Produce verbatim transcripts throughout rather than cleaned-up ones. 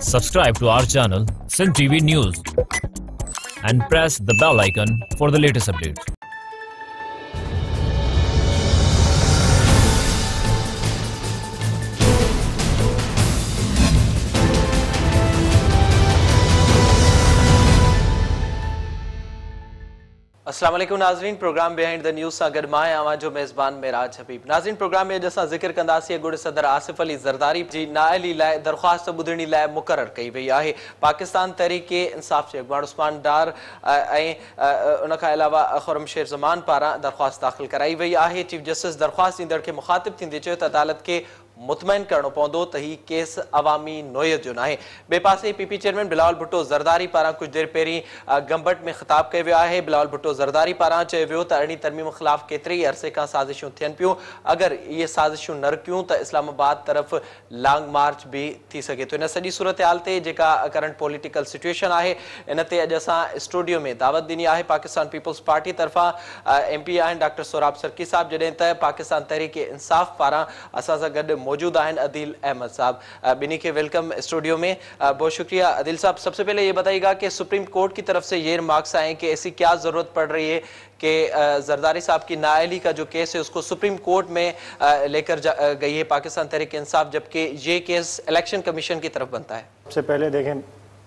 Subscribe to our channel, Sindh T V News, and press the bell icon for the latest updates. अस्सलाम वालेकुम नाज़रीन, programme behind the news सां गॾु मां आहियां जो मेज़बान मेराज हबीब। नाज़रीन, प्रोग्राम में अॼु असां ज़िक्र कंदासीं अॻूणे सदर आसिफ अली ज़रदारी जी नाअहली लाइ दरख़्वास्त ॿुधणी लाइ मुक़ररु कई वई आहे। पाकिस्तान तहरीक इंसाफ़ जे अॻुवाण उस्मान डार ऐं उन खां अलावा खुरम शेर ज़मान पारां दरख़्वास्त दाख़िल कराई वई आहे। चीफ जस्टिस दरख़्वास्त ॾींदड़ खे मुख़ातिब थींदे चयो त अदालत खे मुतमइन करणो पवंदो त ही केस अवामी नोयत जो नाहे। ॿिए पासे पीपी चेयरमैन बिलावल भुट्टो ज़रदारी पारां कुझु देरि पहिरीं गंबट में ख़िताब कयो वियो आहे। बिलावल भुट्टो ज़रदारी पारां चयो वियो त अरिड़हीं तरमीम ख़िलाफ़ केतिरे ई अरसे खां साज़िशूं थियनि पियूं। अगरि इहे साज़िशूं न रुकियूं त इस्लामाबाद तरफ़ लॉन्ग मार्च बि थी सघे थो। इन सॼी सूरत हाल ते जेका करंट पॉलिटिकल सिचुएशन आहे, इन ते अॼु असां स्टूडियो में दावत ॾिनी आहे पाकिस्तान पीपल्स पार्टी तरफ़ां एम पी आहिनि डॉक्टर सोराब सरकी साहब, जॾहिं त पाकिस्तान तहरीक इंसाफ़ पारां असां सां गॾु मौजूद आहिनि अदील अहमद साहब। बिन्हीं के वेलकम स्टूडियो में। बहुत शुक्रिया अदील साहब। सबसे पहले ये बताइएगा कि सुप्रीम कोर्ट की तरफ से ये रिमार्क्स आए कि ऐसी क्या ज़रूरत पड़ रही है कि जरदारी साहब की नाअहली का जो केस है उसको सुप्रीम कोर्ट में लेकर गई है पाकिस्तान तहरीक इंसाफ, जबकि ये केस इलेक्शन कमीशन की तरफ बनता है। सबसे पहले देखें,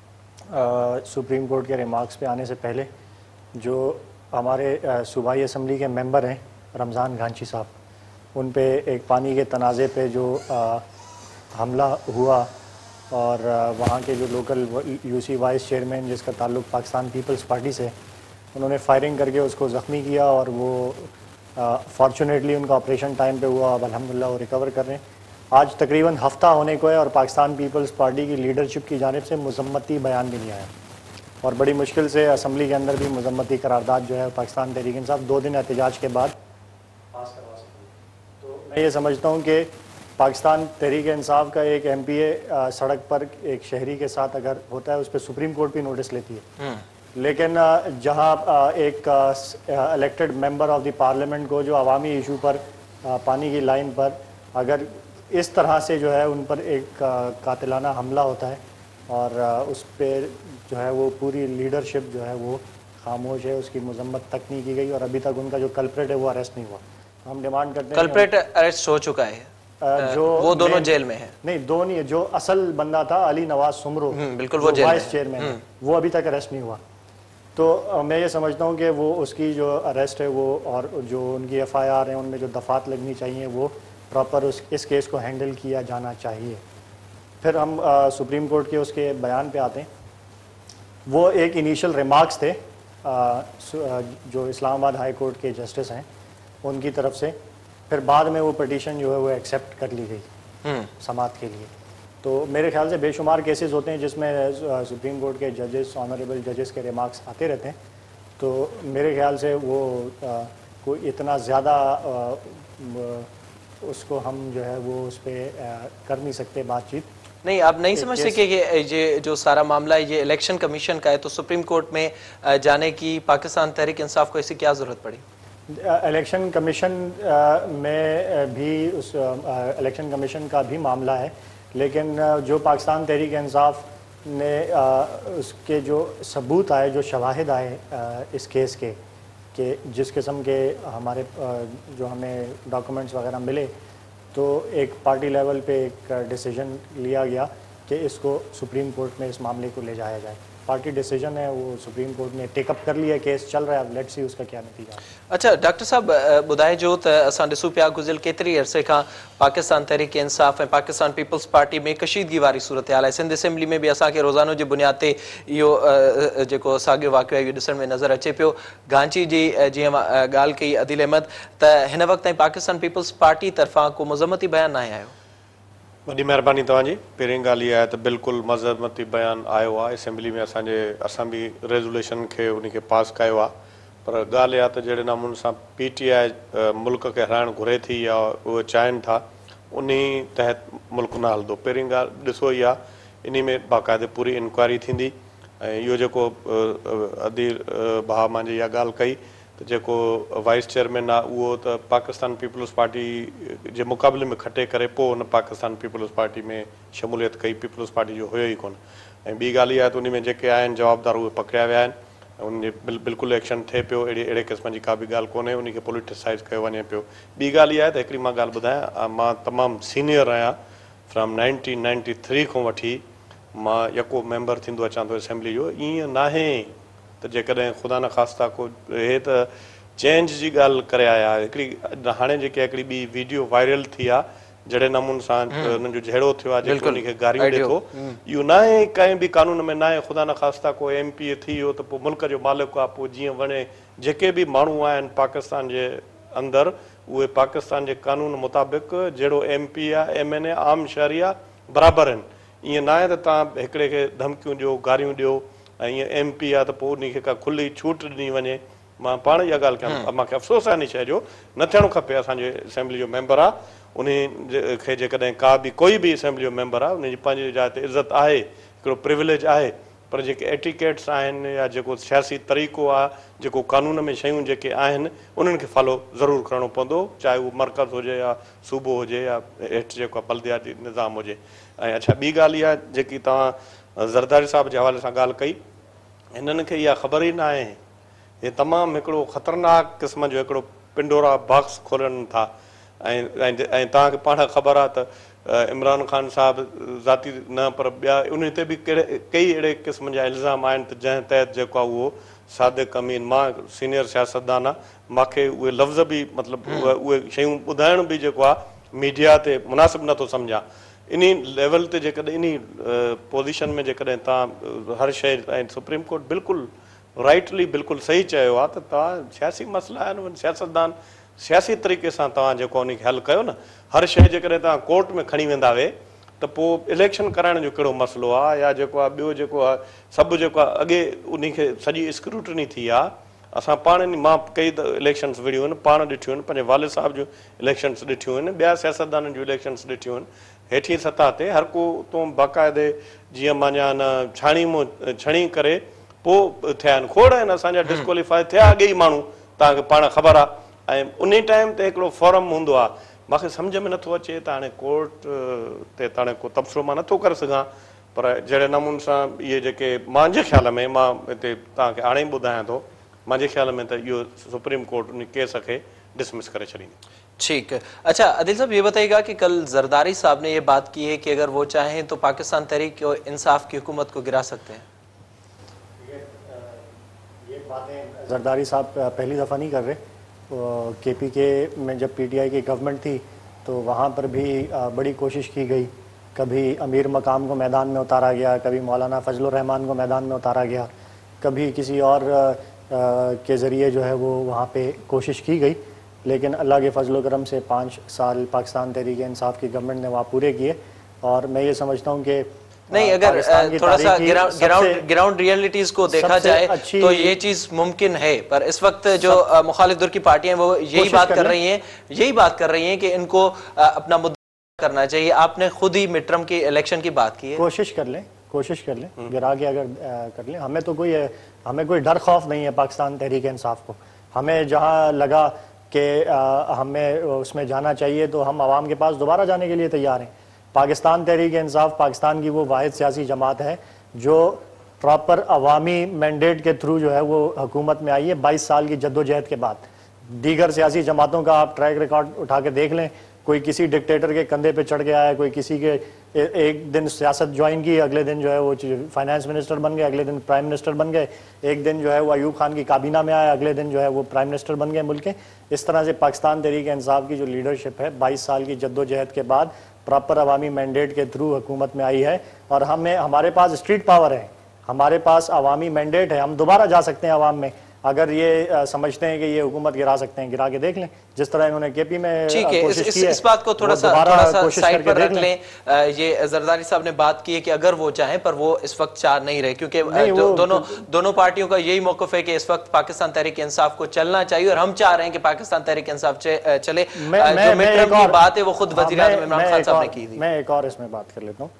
सुप्रीम कोर्ट के रिमार्क्स पे आने से पहले जो हमारे सूबाई असम्बली के मेंबर हैं रमज़ान घांची साहब, उन पे एक पानी के तनाज़े पे जो आ, हमला हुआ और आ, वहाँ के जो लोकल यूसी वाइस चेयरमैन जिसका ताल्लुक़ पाकिस्तान पीपल्स पार्टी से, उन्होंने फायरिंग करके उसको ज़ख्मी किया और वो फॉर्चुनेटली उनका ऑपरेशन टाइम पे हुआ। अब अल्हम्दुलिल्लाह वो रिकवर कर रहे हैं। आज तकरीबन हफ्ता होने को है और पाकिस्तान पीपल्स पार्टी की लीडरशिप की जानिब से मज़म्मती बयान भी नहीं आया और बड़ी मुश्किल से असम्बली के अंदर भी मज़म्मती करारदाद जो है पाकिस्तान तहरीक इंसाफ दो दिन एहतजाज के बाद पास करवा सकी। तो मैं ये समझता हूँ कि पाकिस्तान तहरीक इंसाफ का एक एम पी ए सड़क पर एक शहरी के साथ अगर होता है उस पर सुप्रीम कोर्ट भी नोटिस लेती है, लेकिन जहाँ एक elected member of the parliament को जो अवामी इशू पर पानी की लाइन पर अगर इस तरह से जो है उन पर एक कातिलाना हमला होता है और उस पर जो है वो पूरी लीडरशिप जो है वो खामोश है, उसकी मजम्मत तक नहीं की गई और अभी तक उनका जो कल्प्रेट है वो अरेस्ट नहीं हुआ। हम डिमांड करते हैं, कल्प्रेट अरेस्ट हो चुका है, जो वो दोनों जेल में है। नहीं, दो नहीं है, जो असल बंदा था अली नवाज सुमरो, बिल्कुल वो वाइस चेयरमैन, वो अभी तक अरेस्ट नहीं हुआ। तो मैं ये समझता हूँ कि वो उसकी जो अरेस्ट है वो और जो उनकी एफ आई आर है उनमें जो दफात लगनी चाहिए वो प्रॉपर उस इस केस को हैंडल किया जाना चाहिए। फिर हम आ, सुप्रीम कोर्ट के उसके बयान पे आते हैं। वो एक इनिशियल रिमार्क्स थे आ, जो इस्लामाबाद हाई कोर्ट के जस्टिस हैं उनकी तरफ से, फिर बाद में वो पटिशन जो है वो एक्सेप्ट कर ली गई समाअत के लिए। तो मेरे ख्याल से बेशुमार केसेस होते हैं जिसमें सुप्रीम कोर्ट के जजेस, ऑनरेबल जजेस के रिमार्क्स आते रहते हैं। तो मेरे ख्याल से वो आ, कोई इतना ज़्यादा उसको हम जो है वो उस पर कर नहीं सकते बातचीत। नहीं, आप नहीं समझते कि ये जो सारा मामला है ये इलेक्शन कमीशन का है, तो सुप्रीम कोर्ट में जाने की पाकिस्तान तहरीक इंसाफ को ऐसी क्या ज़रूरत पड़ी? इलेक्शन कमीशन में भी उस इलेक्शन कमीशन का भी मामला है, लेकिन जो पाकिस्तान तहरीक इंसाफ ने उसके जो सबूत आए, जो शवाहिद आए इस केस के कि जिस किस्म के हमारे जो हमें डॉक्यूमेंट्स वगैरह मिले, तो एक पार्टी लेवल पे एक डिसीजन लिया गया कि इसको सुप्रीम कोर्ट में इस मामले को ले जाया जाए। पार्टी डिसीजन है, वो सुप्रीम कोर्ट ने टेकअप कर लिया, केस चल रहा है, अब लेट्स सी उसका क्या नतीजा। अच्छा डॉक्टर साहब, ॿुधाए जो त असां ॾिसूं पिया गुज़िरियल केतिरी अरसे खां पाकिस्तान तहरीक इंसाफ़ ऐं पाकिस्तान पीपल्स पार्टी में कशीदगी वारी सूरत हाल आहे। सिंध असेंबली में बि असांखे रोज़ानो जे बुनियाद ते इहो जेको साॻियो वाक़ियो आहे इहो ॾिसण में नज़र अचे पियो। घांची जी जीअं ॻाल्हि कई अदील अहमद, त हिन वक़्तु ताईं पाकिस्तान पीपल्स पार्टी तरफ़ां को मज़म्मती बयानु न आयो। वॾी महिरबानी तव्हांजी। पहिरीं ॻाल्हि इहा आहे त बिल्कुलु मज़म्मती बयानु आयो आहे असेंबली में, असांजे असां बि रेज़ोल्यूशन खे उन खे पास कयो आहे। पर ॻाल्हि इहा त जहिड़े नमूने सां पी टी आई मुल्क खे हराइणु घुरे थी या उहे चाहिनि था, उन तहत मुल्क न हलंदो। पहिरीं ॻाल्हि ॾिसो इहा, इन में बाक़ाइदे पूरी इंक्वायरी थींदी ऐं इहो जेको अदील भाउ मुंहिंजी इहा ॻाल्हि कई त जेको वाइस चेयरमैन आहे उहो त पाकिस्तान पीपल्स पार्टी जे मुक़ाबले में खटे करे पोइ हुन पाकिस्तान पीपल्स पार्टी में शमूलियत कई, पीपल्स पार्टी जो हुयो ई कोन। ऐं ॿी ॻाल्हि इहा आहे त उन में जेके आहिनि जवाबदार उहे पकड़िया विया आहिनि, उन जे बिल बिल्कुलु एक्शन थिए पियो, अहिड़ी अहिड़े क़िस्म जी का बि ॻाल्हि कोन्हे, उन खे पॉलिटिसाइज़ कयो वञे पियो। ॿी ॻाल्हि इहा आहे त हिकिड़ी मां ॻाल्हि ॿुधायां, मां तमामु सीनियर आहियां, फ्रॉम नाइनटीन नाइंटी थ्री खां वठी मां यको मेंबर थींदो अचां थो असेंबली जो। ईअं नाहे त जेकॾहिं ख़ुदा न ख़ास्ता को हे त चेंज जी ॻाल्हि करे आया, हिकिड़ी हाणे जेके हिकिड़ी ॿी वीडियो वायरल थी आहे जहिड़े नमूने सां हुननि जो जहिड़ो थियो आहे, जेको उनखे गारियूं ॾिए थो, इहो न आहे कंहिं बि कानून में न आहे। ख़ुदा न ख़ास्ता को एम पी ए थी वियो त पोइ मुल्क जो मालिक आहे, पोइ जीअं वणे जेके बि माण्हू आहिनि पाकिस्तान जे अंदरि उहे पाकिस्तान जे कानून मुताबिक़ जहिड़ो एम पी आहे, एम एन ए, आम शहरी आहे, बराबरि आहिनि। ईअं न आहे त तव्हां हिकिड़े खे धमकियूं ॾियो, गारियूं ॾियो ऐं ईअं एम पी आहे त पोइ उनखे का खुली छूट ॾिनी वञे। मां पाण इहा ॻाल्हि कयां, मूंखे अफ़सोस आहे इन शइ जो, न थियणो खपे। असांजे असेंबली जो मेंबर आहे, उन खे जेकॾहिं का बि कोई बि असेंबली जो मेंबर आहे उनजी पंहिंजी जाइ ते इज़त आहे, हिकिड़ो प्रिविलेज आहे, पर जेके एटिकेट्स आहिनि या जेको सियासी तरीक़ो आहे, जेको कानून में शयूं जेके आहिनि उन्हनि खे फॉलो ज़रूरु करिणो पवंदो, चाहे उहो मर्कज़ हुजे या सूबो हुजे या हेठि जेको आहे बल्दियाती निज़ाम हुजे। ऐं अच्छा ॿी ॻाल्हि इहा जेकी तव्हां ज़रदारी साहिब जे हवाले सां ॻाल्हि कई, हिननि खे इहा ख़बर ई न आहे, हे तमामु हिकिड़ो ख़तरनाक क़िस्म जो हिकिड़ो पिंडोरा बॉक्स खोलनि था। ऐं ऐं तव्हांखे पाण ख़बर आहे त इमरान ख़ान साहिबु ज़ाती न पर ॿिया उन ते बि कहिड़े कई अहिड़े क़िस्म जा इल्ज़ाम आहिनि त जंहिं तहत जेको आहे उहो सादिक अमीन, मां सीनियर सियासतदान आहे, मूंखे उहे लफ़्ज़ बि मतिलबु उहे उहे शयूं ॿुधाइण बि जेको आहे मीडिया ते मुनासिबु नथो सम्झां। इन लेवल ते जेकॾहिं इन पोज़ीशन में जेकॾहिं तव्हां हर शइ, ऐं सुप्रीम कोर्ट बिल्कुलु राइटली बिल्कुलु सही चयो आहे त तव्हां सियासी मसइला आहिनि, सियासतदान सियासी तरीक़े सां तव्हां जेको उनखे हल कयो न। हर शइ जेकॾहिं तव्हां कोर्ट में खणी वेंदा वे त पोइ इलेक्शन कराइण जो कहिड़ो मसइलो आहे, या जेको आहे ॿियो जेको आहे सभु जेको आहे अॻे उनखे सॼी स्क्रूटनी थी आहे। असां पाण मां कई त इलेक्शन्स विड़ियूं आहिनि, पाण ॾिठियूं आहिनि, पंहिंजे वालिद साहिब जूं इलेक्शन्स ॾिठियूं आहिनि, ॿिया सियासतदाननि जूं इलेक्शन्स ॾिठियूं आहिनि। हेठी सतह ते हर को तो बाक़ाइदे जीअं माना न छाणी मो छणी करे पोइ थिया आहिनि, खोड़ आहिनि असांजा डिस्क्वालीफाई थिया अॻे ई माण्हू, तव्हांखे पाण ख़बर आहे। ऐं उन टाइम ते हिकिड़ो फॉरम हूंदो आहे, मूंखे सम्झ में नथो अचे त हाणे कोर्ट ते त हाणे को तबसरो मां नथो करे सघां, पर जहिड़े नमूने सां इहे जेके मुंहिंजे ख्याल में, मां हिते तव्हांखे हाणे ई ॿुधायां थो, मुंहिंजे ख्याल में त इहो सुप्रीम कोर्ट उन केस खे डिसमिस करे छॾींदी। ठीक है। अच्छा आदिल साहब ये बताइएगा कि कल जरदारी साहब ने ये बात की है कि अगर वो चाहें तो पाकिस्तान तहरीक इंसाफ की हुकूमत को गिरा सकते हैं। ये बातें जरदारी साहब पहली दफ़ा नहीं कर रहे, के पी के में जब पी टी आई की गवर्नमेंट थी तो वहाँ पर भी बड़ी कोशिश की गई, कभी अमीर मकाम को मैदान में उतारा गया, कभी मौलाना फजलुर रहमान को मैदान में उतारा गया, कभी किसी और के ज़रिए जो है वो वहाँ पे कोशिश की गई, लेकिन अल्लाह के फजल करम से पाँच साल पाकिस्तान तहरीक इंसाफ की गवर्नमेंट ने वहाँ पूरे किए। और मैं ये समझता हूँ कि नहीं, अगर थोड़ा सा ग्राउंड ग्राउंड रियलिटीज को देखा जाए तो ये चीज मुमकिन है, पर इस वक्त जो मुखालिफ दर की पार्टियां वो यही बात कर रही हैं यही बात कर रही हैं कि इनको अपना मुद्दा करना चाहिए। आपने खुद ही मिड टर्म की इलेक्शन की बात की है। कोशिश कर लें कोशिश कर लें गिरा के अगर कर लें, हमें तो कोई हमें कोई डर खौफ नहीं है पाकिस्तान तहरीक इंसाफ को। हमें जहाँ लगा कि हमें उसमें जाना चाहिए तो हम आवाम के पास दोबारा जाने के लिए तैयार हैं। पाकिस्तान तहरीक इंसाफ पाकिस्तान की वो वाहिद सियासी जमात है जो प्रॉपर अवामी मैंडेट के थ्रू जो है वो हुकूमत में आई है बाईस साल की जद्दोजहद के बाद। दीगर सियासी जमातों का आप ट्रैक रिकॉर्ड उठा के देख लें, कोई किसी डिक्टेटर के कंधे पे चढ़ के आया, कोई किसी के ए, एक दिन सियासत ज्वाइन की, अगले दिन जो है वो फाइनेंस मिनिस्टर बन गए, अगले दिन प्राइम मिनिस्टर बन गए, एक दिन जो है वो अयूब खान की काबीना में आया, अगले दिन जो है वो प्राइम मिनिस्टर बन गए मुल्क के। इस तरह से पाकिस्तान तहरीक इंसाफ की जो लीडरशिप है बाईस साल की जद्दोजहद के बाद प्रॉपर अवामी मैंडेट के थ्रू हुकूमत में आई है और हमें हमारे पास स्ट्रीट पावर है, हमारे पास अवामी मैंडेट है, हम दोबारा जा सकते हैं अवाम में। अगर ये आ, समझते हैं कि ये हुकूमत गिरा सकते हैं, गिरा के देख लें जिस तरह इन्होंने केपी में ठीक है। इस, इस, इस बात को थोड़ा सा थोड़ा सा साइड पर रख लें। आ, ये जरदारी साहब ने बात की है कि अगर वो चाहें, पर वो इस वक्त चाह नहीं रहे, क्योंकि दो, दोनों दोनों पार्टियों का यही मौक़िफ़ है कि इस वक्त पाकिस्तान तहरीक इंसाफ को चलना चाहिए और हम चाह रहे हैं कि पाकिस्तान तहरीक इंसाफ चले। जो मिड टर्म की बात है वो खुद वज़ीर आज़म इमरान खान साहब ने की थी। मैं एक और इसमें बात कर लेता हूँ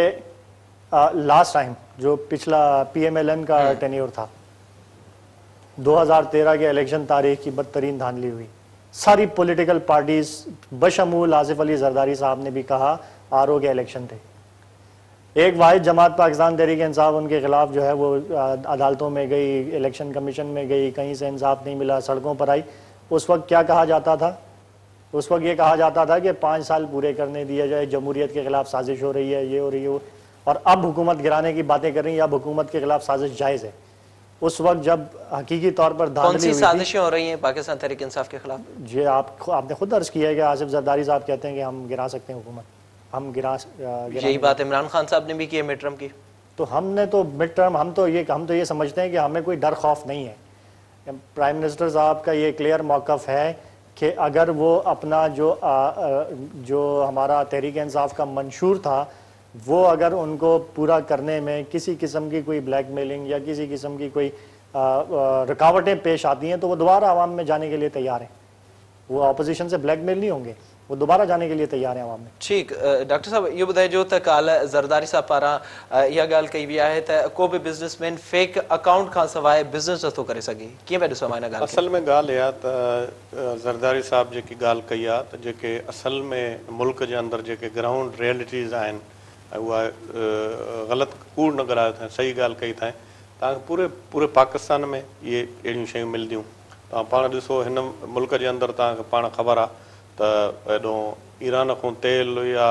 कि लास्ट टाइम जो पिछला पी एम एल एन का टेन्योर था, दो हज़ार तेरह के इलेक्शन तारीख की बदतरीन धांधली हुई। सारी पॉलिटिकल पार्टीज बशमूल आसिफ अली जरदारी साहब ने भी कहा आर ओ के इलेक्शन थे। एक वाहिद जमात पाकिस्तान तहरीक इंसाफ उनके खिलाफ जो है वो अदालतों में गई, इलेक्शन कमीशन में गई, कहीं से इंसाफ नहीं मिला, सड़कों पर आई। उस वक्त क्या कहा जाता था? उस वक्त ये कहा जाता था कि पाँच साल पूरे करने दिया जाए, जमहूरियत के खिलाफ साजिश हो रही है, ये हो रही है। और अब हुकूमत गिराने की बातें कर रही हैं, अब हुकूमत के खिलाफ साजिश जायज़ है। उस वक्त जब हकीकी तौर पर कौन सी साजिशें हो रही हैं पाकिस्तान तहरीक इंसाफ के खिलाफ? जी आप आपने खुद अर्ज किया है कि आसिफ जरदारी साहब कहते हैं कि हम गिरा सकते हैं हुकूमत, हम गिरा यही बात इमरान खान साहब ने भी की है मिड टर्म की। तो हमने तो मिड टर्म हम तो ये हम तो ये समझते हैं कि हमें कोई डर खौफ नहीं है। प्राइम मिनिस्टर साहब का ये क्लियर मौक़िफ़ है कि अगर वो अपना जो आ, जो हमारा तहरीक इंसाफ का मंशूर था वो अगर उनको पूरा करने में किसी किस्म की कोई ब्लैकमेलिंग या किसी किस्म की कोई रुकावटें पेश आती हैं तो वो दोबारा आवाम में जाने के लिए तैयार हैं। वो अपोजिशन से ब्लैकमेल नहीं होंगे, वो दोबारा जाने के लिए तैयार हैं आवाम में। ठीक, डॉक्टर साहब ये ॿुधाए जो त काल ज़रदारी साहब पारां इहा ॻाल्हि कई वई आहे त को बि बिज़नेसमैन फेक अकाउंट खां सवाइ बिज़नेस नथो करे सघे, कीअं पिया ॾिसो हिन ॻाल्हि खे? असल में ॻाल्हि इहा त ज़रदारी साहब जेकी ॻाल्हि कई आहे त जेके असल में मुल्क जे अंदरि जेके ग्राउंड रियलिटीज़ आहिनि उहा ग़लति कूड़ न ॻाल्हायो अथां, सही ॻाल्हि कई अथां। तव्हांखे पूरे पूरे पाकिस्तान में इहे अहिड़ियूं शयूं मिलंदियूं। तव्हां पाण ॾिसो हिन मुल्क जे अंदरि तव्हांखे पाण ख़बर आहे त हेॾो ईरान खां तेल या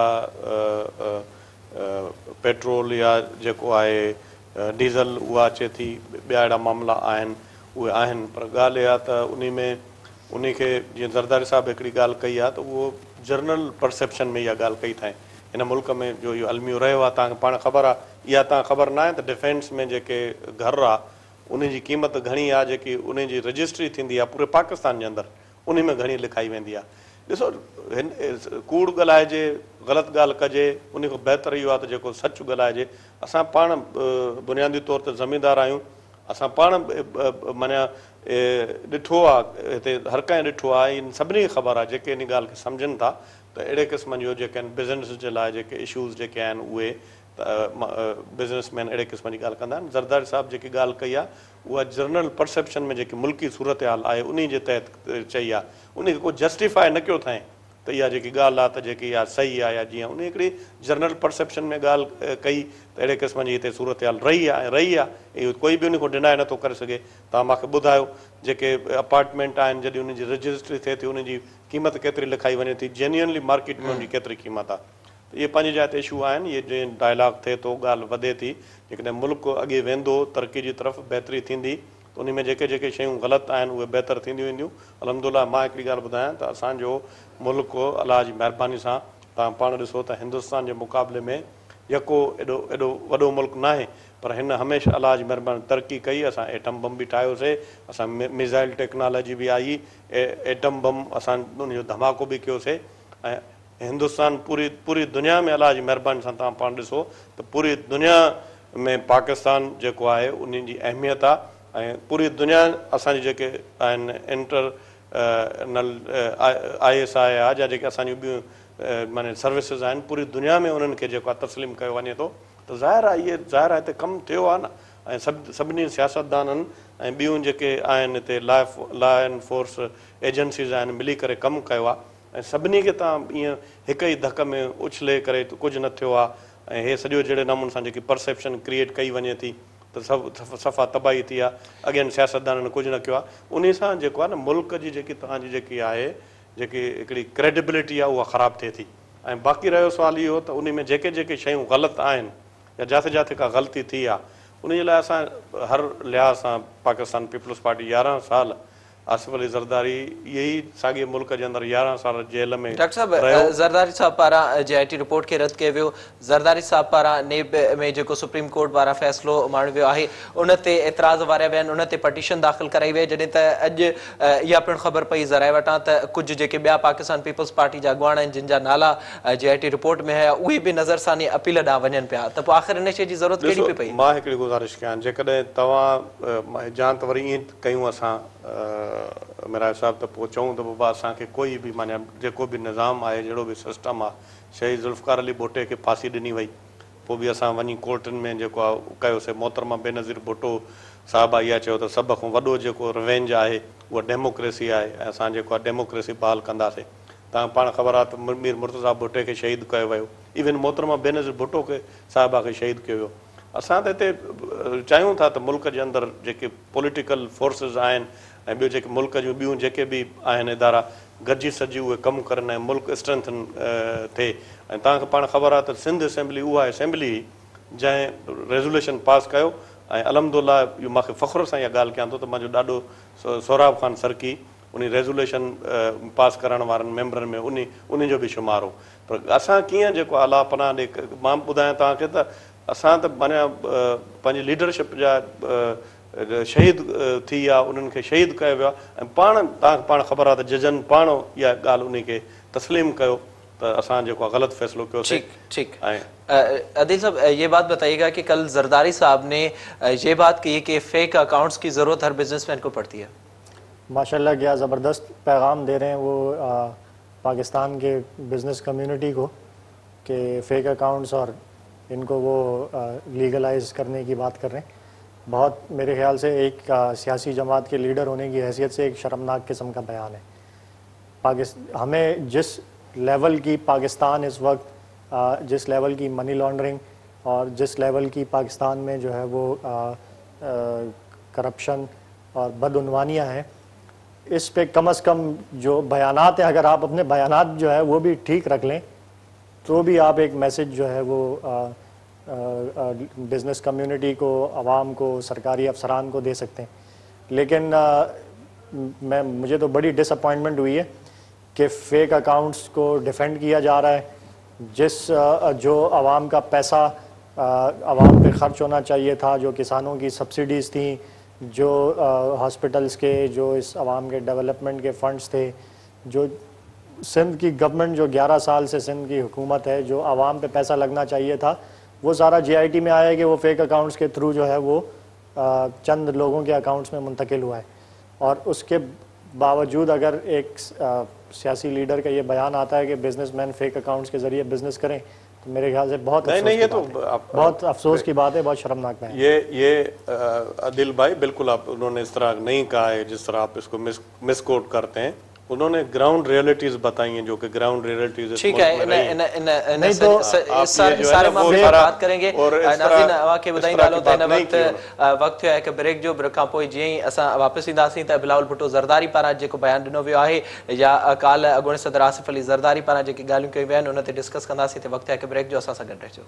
पेट्रोल या जेको आहे डीज़ल उहा अचे थी, ॿिया अहिड़ा मामला आहिनि उहे आहिनि। पर ॻाल्हि इहा त उन में उन खे जीअं ज़रदारी साहिबु हिकिड़ी ॻाल्हि कई आहे त उहो जर्नल परसेप्शन में इहा ॻाल्हि कई अथां। हिन मुल्क में जो इहो अलमियो रहियो आहे तव्हांखे पाण ख़बर आहे, इहा तव्हां ख़बर न आहे त डिफेंस में जेके घर आहे उन जी क़ीमत घणी आहे, जेकी उन जी रजिस्ट्री थींदी आहे पूरे पाकिस्तान जे अंदरि उन में घणी लिखाई वेंदी आहे। ॾिसो हिन कूड़ ॻाल्हाइजे, ग़लति ॻाल्हि कजे, उन खां बहितर इहो आहे त जेको सच ॻाल्हाइजे। असां पाण बुनियादी तौर ते ज़मींदार आहियूं, असां पाण माना ॾिठो आहे, हिते हर कंहिं ॾिठो आहे, इन सभिनी खे ख़बर आहे जेके इन ॻाल्हि खे सम्झनि था त अहिड़े क़िस्म जो जेके आहिनि बिज़नेस जे लाइ जेके इशूज़ जेके आहिनि उहे त बिज़नेसमैन अहिड़े क़िस्म जी ॻाल्हि कंदा आहिनि। ज़रदारी साहिबु जेकी ॻाल्हि कई आहे उहा जनरल परसेप्शन में जेकी मुल्की सूरत हाल आहे उन जे तहत चई आहे, उनखे को जस्टिफाई न कयो अथई त इहा जेकी ॻाल्हि आहे त जेकी इहा सही आहे या जीअं उन हिकिड़ी जनरल परसेप्शन में ॻाल्हि कई त अहिड़े क़िस्म जी हिते सूरत हाल रही आहे ऐं रही आहे, इहो कोई बि उन खां डिनाए नथो करे सघे। तव्हां मूंखे ॿुधायो जेके अपार्टमेंट आहिनि जॾहिं उनजी रजिस्ट्री थिए थी उनजी क़ीमत केतिरी लिखाई वञे थी, जेन्युअनली मार्केट में उनजी केतिरी क़ीमत आहे। त इहे पंहिंजी जाइ ते इशू आहिनि, इहे जीअं डायलॉग थिए थो, ॻाल्हि वधे थी, जेकॾहिं मुल्क अॻे वेंदो तरक़ी जी तरफ़ बहितरी थींदी त उन में जेके जेके शयूं ग़लति आहिनि उहे बहितर थींदियूं वेंदियूं। अलहमदुलिल्लाह मां हिकिड़ी ॻाल्हि ॿुधायां त असांजो मुल्क अलाह जी महिरबानी सां तव्हां पाण ॾिसो त हिंदुस्तान जे मुक़ाबले में यको एॾो एॾो वॾो मुल्क न आहे, पर हिन हमेशह अलाह जी महिरबानी तरक़ी कई। असां एटम बम बि ठाहियोसीं, असां मिज़ाइल टेक्नोलॉजी बि आई, एटम बम असां उनजो धमाको बि कयोसीं ऐं हिंदुस्तान पूरी पूरी दुनिया में अलाह जी महिरबानी सां तव्हां पाण ॾिसो त पूरी दुनिया में पाकिस्तान जेको आहे उन जी अहमियत आहे ऐं पूरी दुनिया असांजी जेके आहिनि inter N L I S I आहे या जेके असांजूं ॿियूं माने सर्विसिस आहिनि पूरी दुनिया में उन्हनि खे जेको आहे तस्लीम कयो वञे थो। त ज़ाहिर आहे इहे ज़ाहिर आहे हिते कमु थियो आहे न, ऐं सभु सभिनी सियासतदाननि ऐं ॿियूं जेके आहिनि हिते law law and force agencies आहिनि मिली करे कमु कयो आहे ऐं सभिनी खे तव्हां ईअं हिक ई धक में उछले करे कुझु न थियो आहे ऐं हे सॼो जहिड़े नमूने सां जेकी परसेप्शन क्रिएट कई वञे थी त सभु सफ़ा तबाही थी आहे, अॻियनि सियासतदाननि कुझु न कयो आहे। उन सां जेको आहे न मुल्क जी जेकी तव्हांजी जेकी आहे जेकी हिकिड़ी क्रेडिबिलिटी आहे उहा ख़राबु थिए थी। ऐं बाक़ी रहियो सुवाल इहो त उन में जेके जेके शयूं ग़लति आहिनि या जिथे जिथे का ग़लती थी आहे उन जे लाइ असां हर लिहाज़ सां पाकिस्तान पीपल्स पार्टी यारहं साल आसिफ अली ज़रदारी इहे ई साॻिए मुल्क जे अंदरि यारहं साल जेल में। डॉक्टर साहब ज़रदारी साहब पारां जे आई टी रिपोर्ट खे रद्द कयो वियो, ज़रदारी साहब पारां नेब में जेको सुप्रीम कोर्ट पारां फ़ैसिलो माण्हू वियो आहे उन ते एतिराज़ वारिया विया आहिनि, उन ते पटिशन दाख़िल कराई वई, जॾहिं त अॼु इहा पिणु ख़बर पई ज़राए वटां त कुझु जेके ॿिया पाकिस्तान पीपल्स पार्टी जा अॻुवान आहिनि जिन जा नाला जे आई टी रिपोर्ट में हुया उहे बि नज़रसानी अपील ॾांहुं वञनि पिया, त पोइ आख़िर इन शइ जी ज़रूरत कहिड़ी पई पई? मां हिकिड़ी गुज़ारिश कयां, जेकॾहिं तव्हां जान त वरी ईअं कयूं असां मेरा साहब त पोइ चऊं त बाबा असांखे कोई बि माना जेको बि निज़ाम आहे जहिड़ो बि सिस्टम आहे शहीद ज़ुल्फ़कार अली भुट्टे खे फांसी ॾिनी वई, पोइ बि असां वञी कोर्टनि में जेको आहे कयोसीं। मोहतरमा बेनज़ीर भुट्टो साहिबा इहा चयो त सभ खां वॾो जेको रिवेंज आहे उहा डेमोक्रेसी आहे ऐं असां जेको आहे डेमोक्रेसी बहाल कंदासीं। तव्हांखे पाण ख़बर आहे त मीर मुर्तज़ा भुट्टे खे शहीद कयो वियो, इवन मोहतरमा बेनज़ीर भुट्टो खे साहिबा खे शहीद कयो वियो। असां त हिते चाहियूं था त मुल्क जे अंदरि जेके पॉलिटिकल फोर्सिस आहिनि ऐं ॿियो जेके मुल्क जूं ॿियूं जेके बि आहिनि इदारा गॾिजी सॼी उहे कमु करनि ऐं मुल्क स्ट्रेंथन थिए। ऐं तव्हांखे पाण ख़बर आहे त सिंध असेंबली उहा असेंबली जंहिं रेज़ोल्यूशन पास कयो ऐं अलहमदुल्ला इहो मूंखे फ़ख़्र सां इहा ॻाल्हि कयां थो त मुंहिंजो ॾाढो सोराब ख़ान सरकी उन रेज़ोल्यूशन पास करण वारनि मेंबरनि में उन उन जो बि शुमार हो। पर असां कीअं जेको अलाह पनाह ॾे, मां ॿुधायां तव्हांखे त असां त माना पंहिंजी लीडरशिप जा शहीद थी विया, उन्हनि खे शहीद कयो वियो आहे ऐं पाण तव्हांखे पाण ख़बर आहे त जजनि पाण इहा ॻाल्हि उन खे तस्लीम कयो त असां जेको आहे ग़लति फ़ैसिलो कयोसीं। ठीक ठीक। अदील साहब ये बात बताइएगा कि कल जरदारी साहब ने ये बात कही कि फेक अकाउंट्स की ज़रूरत हर बिजनेसमैन को पड़ती है। माशाल्लाह क्या ज़बरदस्त पैगाम दे रहे हैं वो आ, पाकिस्तान के बिज़नेस कम्युनिटी को कि फ़ेक अकाउंट्स और इनको वो लीगलाइज करने की बात कर रहे हैं। बहुत मेरे ख्याल से एक आ, सियासी जमात के लीडर होने की हैसियत से एक शर्मनाक किस्म का बयान है। पाकिस्तान हमें जिस लेवल की पाकिस्तान इस वक्त आ, जिस लेवल की मनी लॉन्ड्रिंग और जिस लेवल की पाकिस्तान में जो है वो करप्शन और बदउनवानियाँ हैं, इस पे कम अज़ कम जो बयानात हैं, अगर आप अपने बयानात जो है वो भी ठीक रख लें तो भी आप एक मैसेज जो है वो बिज़नेस कम्युनिटी को, आवाम को, सरकारी अफसरान को दे सकते हैं। लेकिन आ, मैं मुझे तो बड़ी डिसअपॉइंटमेंट हुई है कि फ़ेक अकाउंट्स को डिफेंड किया जा रहा है। जिस आ, जो आवाम का पैसा आवाम पे ख़र्च होना चाहिए था, जो किसानों की सब्सिडीज़ थी, जो हॉस्पिटल्स के, जो इस आवाम के डेवलपमेंट के फंड्स थे, जो सिंध की गवर्नमेंट जो ग्यारह साल से सिंध की हुकूमत है, जो आवाम पे पैसा लगना चाहिए था, वो सारा जे आई टी में आया कि वो फेक अकाउंट्स के थ्रू जो है वो आ, चंद लोगों के अकाउंट्स में मुंतकिल हुआ है। और उसके बावजूद अगर एक आ, सियासी लीडर का ये बयान आता है कि बिजनेसमैन फेक अकाउंट्स के ज़रिए बिज़नेस करें, तो मेरे ख्याल से बहुत नहीं नहीं ये तो बहुत अफसोस की बात है, बहुत शर्मनाक है। ये ये आदिल भाई बिल्कुल आप उन्होंने इस तरह नहीं कहा है जिस तरह आप इसको मिस मिसकोट करते हैं। उन्होंने ग्राउंड रियलिटीज बताई हैं जो कि ग्राउंड रियलिटीज ठीक है, इन इन इन इन सारे मामले पर बात करेंगे। नाज़रीन वाकई ॿुधाई ॻाल्हि त हिन वक़्तु वक़्तु थियो आहे कि ब्रेक जो, ब्रेक खां पोइ जीअं ई असां वापसि ईंदासीं त बिलावल भुट्टो ज़रदारी पारां जेको बयानु ॾिनो वियो आहे या काल्ह अॻूणे सदर आसिफ अली ज़रदारी पारां जेकी ॻाल्हियूं कयूं वियूं आहिनि उन ते डिस्कस कंदासीं। त वक़्तु आहे कि ब्रेक जो, असां सां गॾु रहिजो।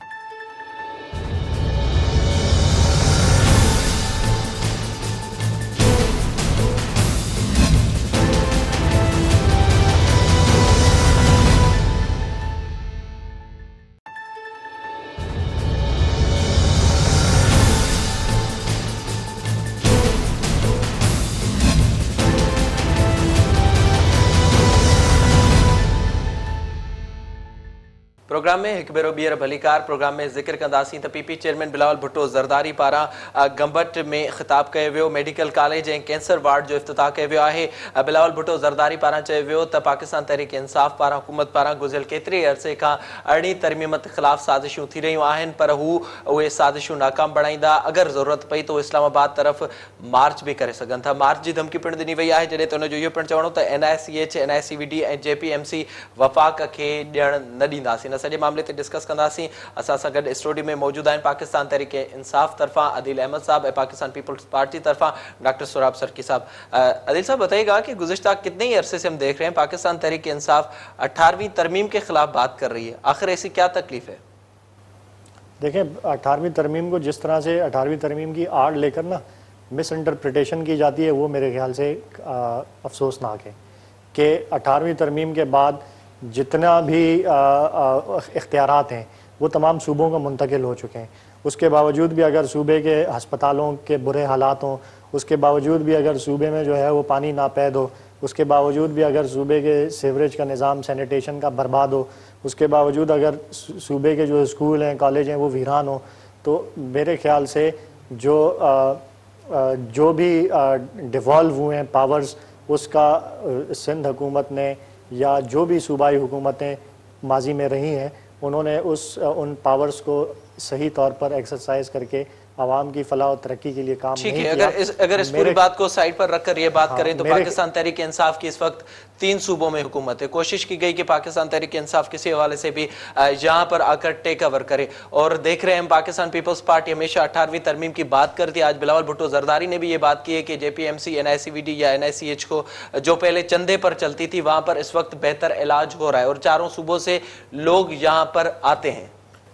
प्रोग्राम में एक भेरो ॿीहर भलीकार प्रोग्राम में ज़िक्र कंदासीं त P P chairman Bilawal Bhutto Zardari पारां गंबट में ख़िताब कयो वियो, मेडिकल कॉलेज ऐं कैंसर वार्ड जो इफ़्तिताह कयो वियो आहे। बिलावल भुट्टो ज़रदारी पारां चयो वियो त पाकिस्तान तहरीक इंसाफ़ पारां हुकूमत पारां गुज़िरियल केतिरे अरसे खां अरिड़हीं तरमीमत ख़िलाफ़ साज़िशूं थी रहियूं आहिनि, पर हू उहे साज़िशूं नाकाम बणाईंदा। अगरि ज़रूरत पई त इस्लामाबाद तरफ़ मार्च बि करे सघनि था। मार्च जी धमकी पिणु ॾिनी वई आहे, जॾहिं त हुनजो इहो पिणु चवणो त N I C H, N I C V D ऐं जे पी एम सी वफ़ाक़ खे ॾियणु न ॾींदासीं। सॼे मामले ते डिस्कस कंदासीं। असां सां गॾु स्टूडियो में मौजूद आहिनि पाकिस्तान तहरीक इंसाफ तरफा अदील अहमद साहब ऐं पाकिस्तान पीपल्स पार्टी तरफा डॉक्टर सोराब सरकी साहब। अदील साहब बताइएगा कि गुज़िश्ता कितने ही अरसे से हम देख रहे हैं पाकिस्तान तहरीक इंसाफ अठारहवीं तरमीम के खिलाफ बात कर रही है, आखिर ऐसी क्या तकलीफ है? देखें, अठारहवीं तरमीम को जिस तरह से अठारहवीं तरमीम की आड़ लेकर ना मिस इंटरप्रिटेशन की जाती है, वो मेरे ख्याल से अफसोसनाक है कि अठारहवीं तरमीम के बाद जितना भी इख्तियारात हैं वो तमाम सूबों को मुंतकिल हो चुके हैं। उसके बावजूद भी अगर सूबे के हस्पतालों के बुरे हालात हों, उसके बावजूद भी अगर सूबे में जो है वो पानी नापैद हो, उसके बावजूद भी अगर सूबे के सीवरेज का निज़ाम सैनिटेशन का बर्बाद हो, उसके बावजूद अगर सूबे के जो स्कूल हैं, कॉलेज हैं वो वीरान हो, तो मेरे ख्याल से जो आ, आ, जो भी डिवॉल्व हुए हैं पावर्स, उसका सिंध हुकूमत ने या जो भी सूबाई हुकूमतें माजी में रही हैं उन्होंने उस उन पावर्स को सही तौर पर एक्सरसाइज करके आवाम की फलाह और तरक्की के लिए काम नहीं ठीक है। किया। अगर इस अगर इस पूरी बात को साइड पर रखकर ये बात करें तो पाकिस्तान तहरीक इंसाफ की इस वक्त तीन सूबों में हुकूमत है। कोशिश की गई कि पाकिस्तान तहरीक इंसाफ किसी हवाले से भी यहाँ पर आकर टेक ओवर करे, और देख रहे हैं पाकिस्तान पीपल्स पार्टी हमेशा अठारहवीं तरमीम की बात करती है। आज बिलावल भुट्टो जरदारी ने भी ये बात की है कि जेपीएमसी, एनआईसीवीडी या एनआईसीएच को जो पहले चंदे पर चलती थी वहां पर इस वक्त बेहतर इलाज हो रहा है और चारों सूबों से लोग यहाँ पर आते हैं।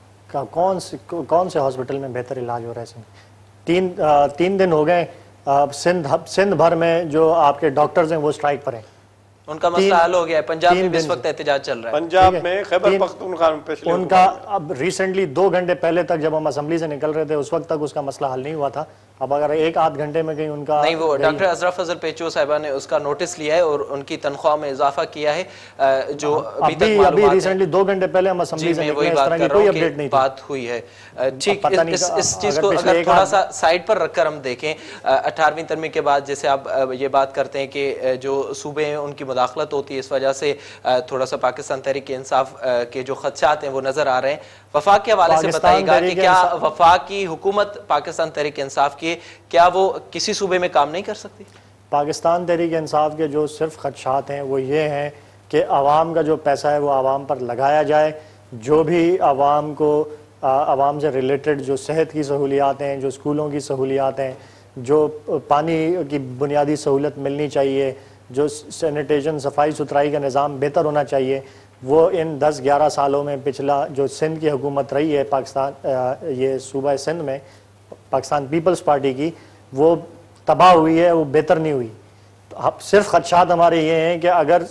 कौन से कौन से हॉस्पिटल में बेहतर इलाज हो रहा है? तीन आ, तीन दिन हो गए सिंध सिंध भर में जो आपके डॉक्टर्स हैं वो स्ट्राइक पर हैं। उनका मसला हल हो गया है। पंजाब में भी इस वक्त एहतजाज चल रहा है। पंजाब में खैबर पख्तूनख्वा में पिछले उनका अब रिसेंटली दो घंटे पहले तक जब हम असेंबली से निकल रहे थे उस वक्त तक उसका मसला हल नहीं हुआ था। अब अगर एक आध घंटे में कहीं उनका नहीं, वो डॉक्टर अजरफ फजल पेचो साहिबा ने उसका नोटिस लिया है और उनकी तनख्वाह में इजाफा किया है। जो अभी तक अभी रिसेंटली दो घंटे पहले हम असेंबली से निकले, इस तरह की कोई अपडेट नहीं बात हुई है। ठीक, इस इस चीज को अगर थोड़ा सा साइड पर रखकर हम देखें, अठारहवीं तरमीम के बाद जैसे आप ये बात करते हैं कि जो सूबे हैं उनकी मुदाखलत होती है, इस वजह से थोड़ा सा पाकिस्तान तहरीक इंसाफ के जो खदशात हैं वो नजर आ रहे हैं। वफाक के हवाले से बताइएगा कि क्या वफाक की हुकूमत पाकिस्तान तहरीक इंसाफ की क्या वो किसी सूबे में काम नहीं कर सकती? पाकिस्तान तहरीक इंसाफ के जो सिर्फ खदशात हैं वो ये हैं कि आवाम का जो पैसा है वो आवाम पर लगाया जाए। जो भी आवाम को आवाम से रिलेटेड जो सेहत की सहूलियात हैं, जो स्कूलों की सहूलियात हैं, जो पानी की बुनियादी सहूलत मिलनी चाहिए, जो सैनिटेशन सफाई सुथराई का निज़ाम बेहतर होना चाहिए, वो इन दस ग्यारह सालों में पिछला जो सिंध की हुकूमत रही है पाकिस्तान ये सूबा सिंध में पाकिस्तान पीपल्स पार्टी की, वो तबाह हुई है, वो बेहतर नहीं हुई। तो सिर्फ खदशात हमारे ये हैं कि अगर